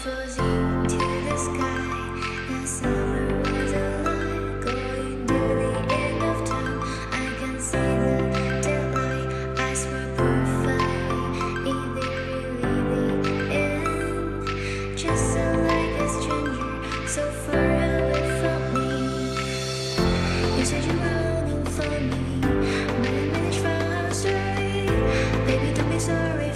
fuzzy to the sky. The summer was alive, going to the end of time. I can see the daylight. I swear perfectly, is it really the end? Just so like a stranger, so far away from me. You said you were looking for me, but I managed for our story. Baby, don't be sorry.